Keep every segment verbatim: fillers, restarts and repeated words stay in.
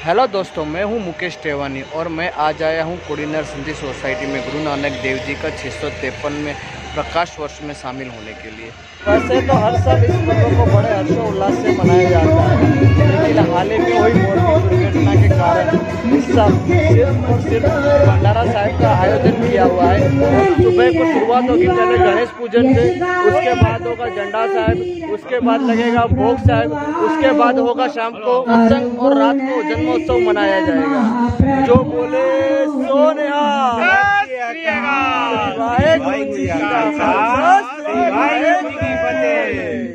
Hello दोस्तों, मैं हूं मुकेश टेवानी और मैं आज आया हूं कोडिनर सिंधी सोसाइटी में गुरु नानक देव जी का छः सौ तिरपन में प्रकाश वर्ष में शामिल होने के लिए। वैसे तो हर साल इस पर्व को बड़े हर्षोल्लास से मनाया जाता है, लेकिन हाल ही में हुई मोटर की दुर्घटना के कारण इस साल सिर्फ और सिर्फ भंडारा साहिब का आयोजन किया हुआ है। सुबह को शुरुआत होगी पहले गणेश पूजन से, उसके बाद होगा झंडा साहिब, उसके बाद लगेगा भोग साहिब, उसके बाद होगा शाम को सत्संग और रात को जन्मोत्सव मनाया जाएगा। जो बोले सो निहाल। वाहेगुरु जी का खालसा, वाहेगुरु जी की फतेह।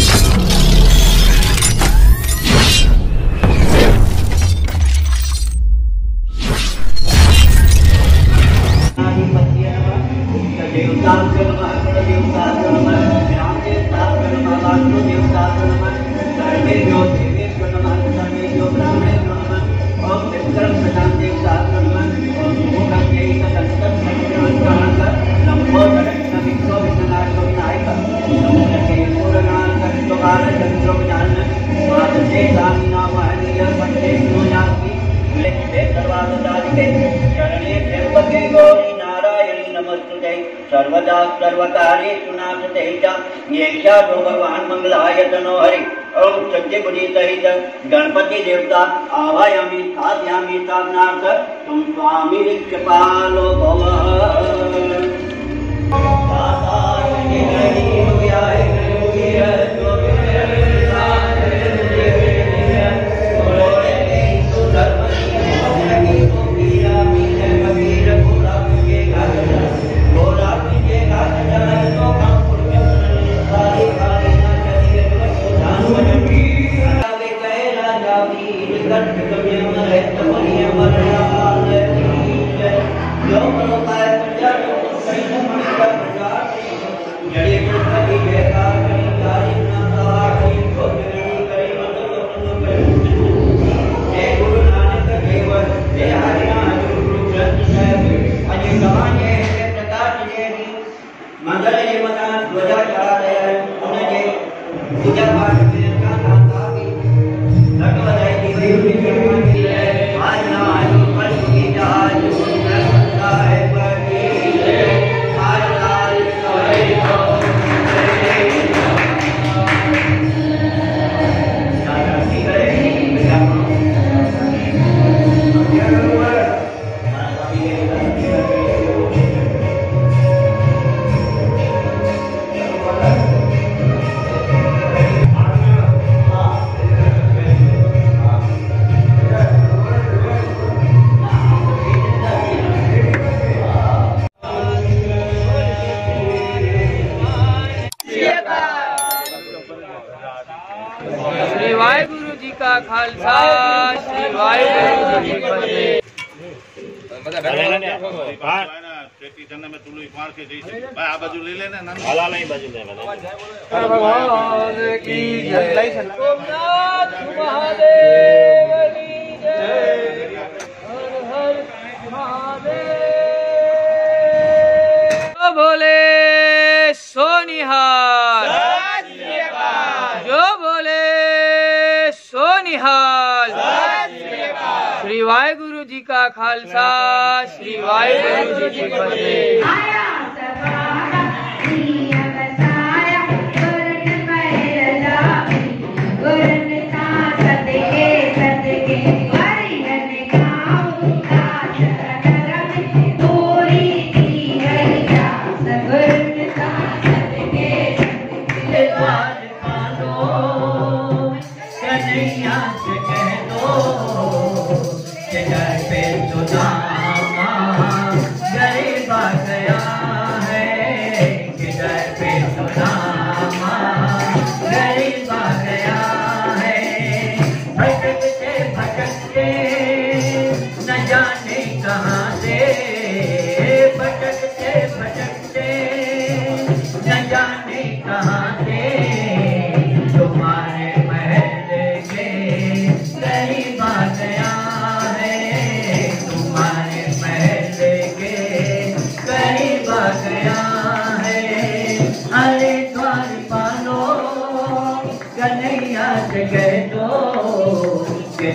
सर्वदा सर्वकार्येषु नाशते च येषा भो भगवान मंगलाय तनो हरि। ओम सत्य गुणी सहित गणपति देवता आवायामि स्थापयामि स्थापनार्थ तुम स्वामी रिक्षपालो भव। श्री वाहेगुरु जी का खालसा, श्री वाहेगुरु जी की फतेह। बोले सोनिहाल, जो बोले सोनिहाल। श्री वाहेगुरु जी का खालसा, श्री वाहेगुरु जी की फतेह।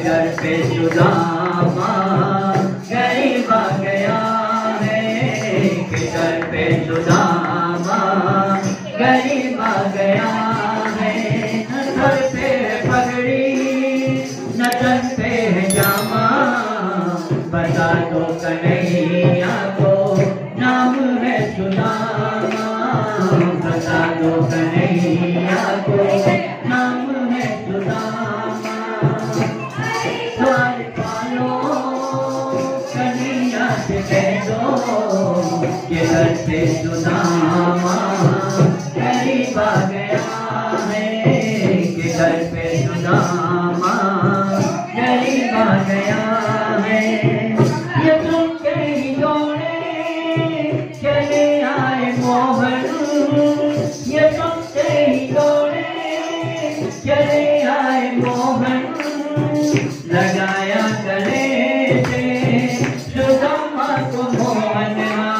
घर पे सुदामा गरीब आ गया है, के घर पे सुदामा गरीब आ गया है। घर पे पगड़ी न तन पे जामा, बता दो कन्हैया को नाम है सुदामा, बता दो कन्हैया को नाम है सुदामा। द्वार पालो कन्हैया से कह दो कि घर से सुदामा गरीब आ गया है, कि घर पे सुदामा गरीब आ गया है। ये सुनते ही दौड़े चले आए मोहन, ये सुनते ही दौड़े चले आए मोहन, लगाया गले से सुदामा को मोहन,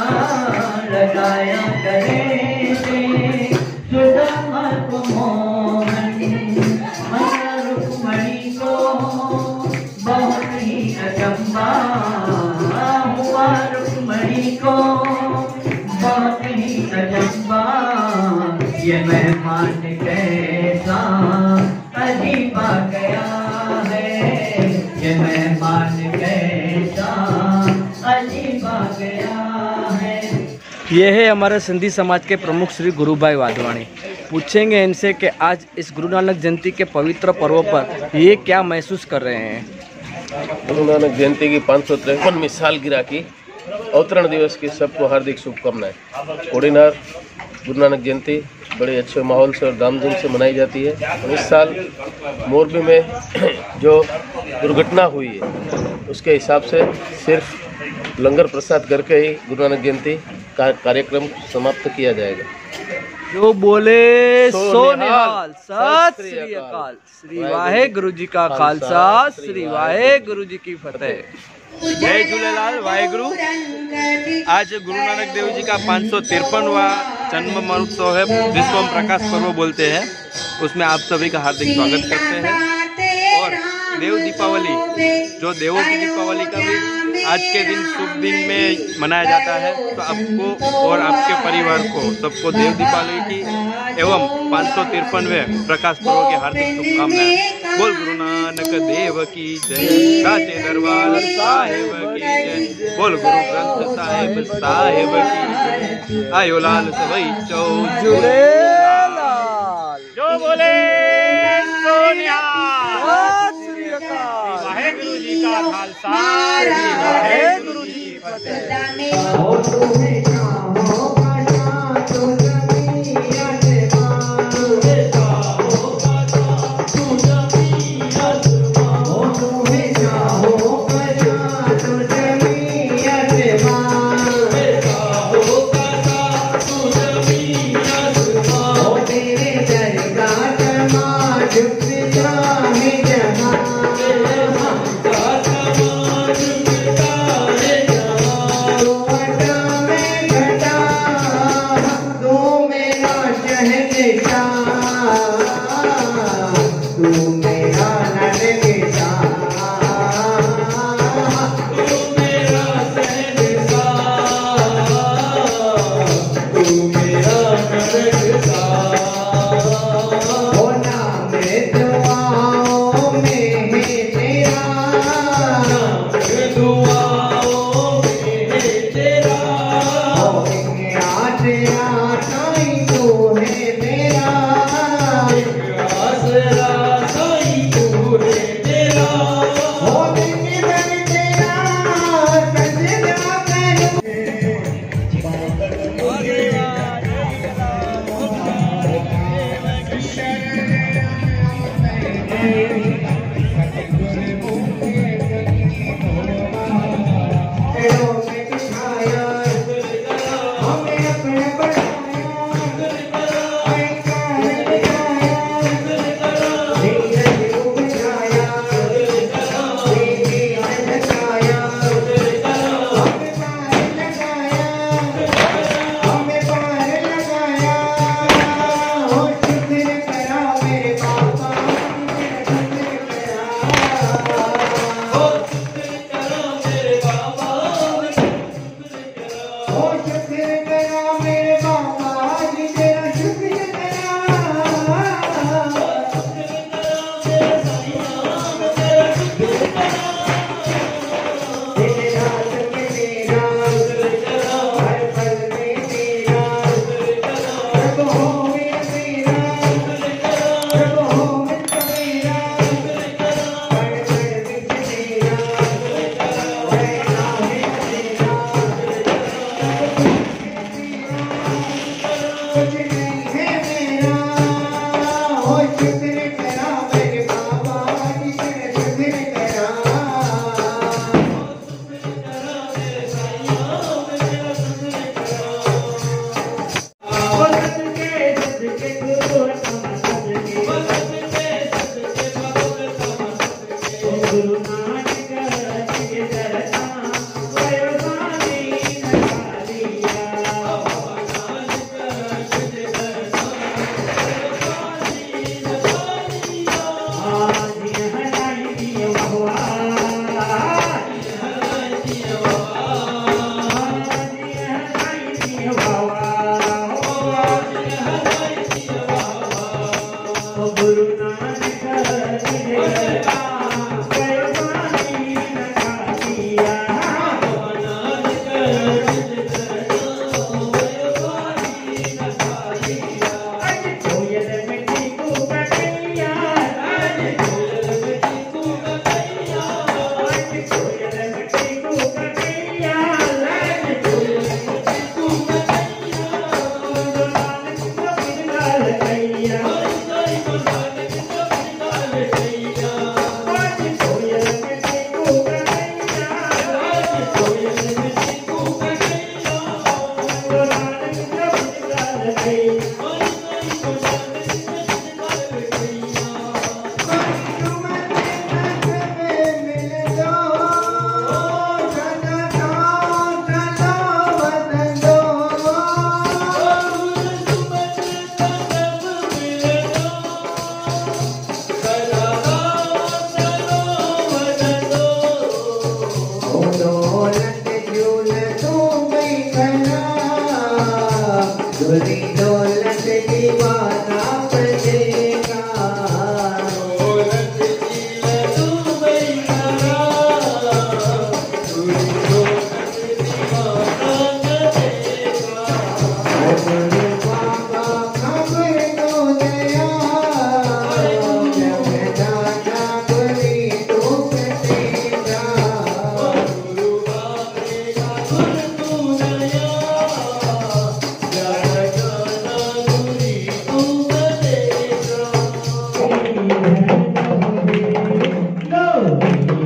लगाया गले से सुदामा को मोहन। माता रुक्मणी को बहुत ही अचंबा हुआ, रुक्मणी को बहुत ही अचंबा, ये मेहमान कैसा अजीब आ गया है, ये मेहमान कैसा अजीब आ गया है। ये है हमारे सिंधी समाज के प्रमुख श्री गुरुभाई वाधवानी। पूछेंगे इनसे कि आज इस गुरु नानक जयंती के पवित्र पर्व पर ये क्या महसूस कर रहे हैं। गुरु नानक जयंती की पाँच सौ तिरपनवीं सालगिरह की अवतरण दिवस की सबको हार्दिक शुभकामनाएं। कोडिनार गुरु नानक जयंती बड़े अच्छे माहौल से और धामधूम से मनाई जाती है। और इस साल मोरबी में जो दुर्घटना हुई है उसके हिसाब से सिर्फ लंगर प्रसाद करके ही गुरु नानक जयंती का कार्यक्रम समाप्त किया जाएगा। जो बोले सो सो निहाल, निहाल, सत श्री अकाल। श्री वाहेगुरु जी का खालसा, श्री वाहेगुरु जी की फतेह। जय झूलेलाल वाहेगुरु। आज गुरु नानक देव जी का पाँच सौ तिरपनवा जन्म महोत्सव है, जिसको हम प्रकाश पर्व बोलते हैं। उसमें आप सभी का हार्दिक स्वागत करते हैं। और देव दीपावली, जो देवों की दीपावली का भी आज के दिन शुभ दिन में मनाया जाता है, तो आपको और आपके परिवार को सबको देव दीपावली की एवं पाँच सौ तिरपनवे प्रकाश पर्व की हार्दिक शुभकामनाएं। बोल गुरु नानक देव की जय, साचे दरबार साहेब की जय, बोल गुरु ग्रंथ साहेब साहेब की जय। आयो लाल सवई चौ झूलेलाल, जो बोले सो निहाल, श्री अकाल। वाहेगुरु जी का खालसा, वाहेगुरु जी की फतेह।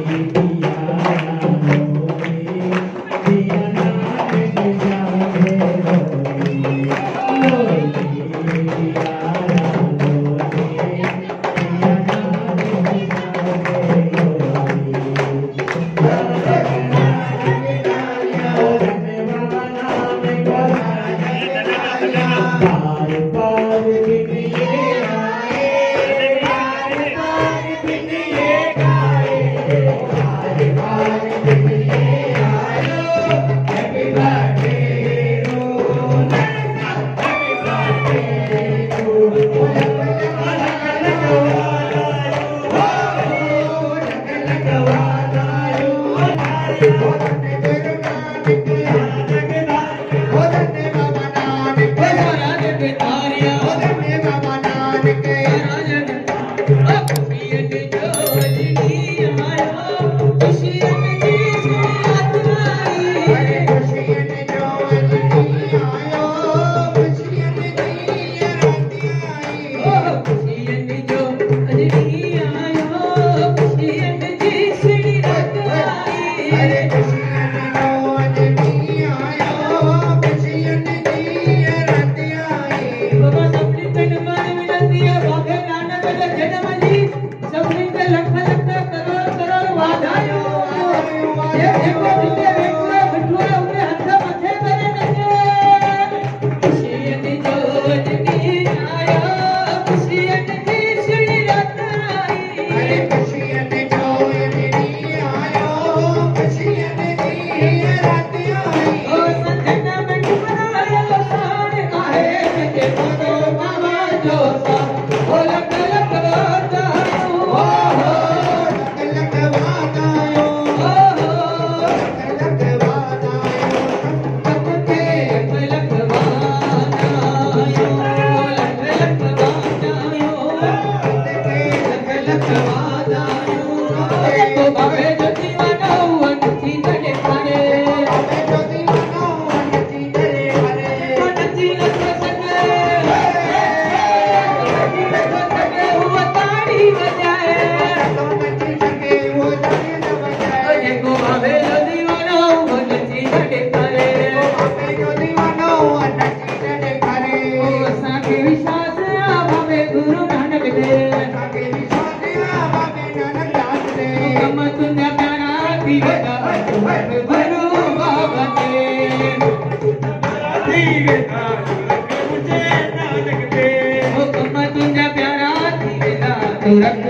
रख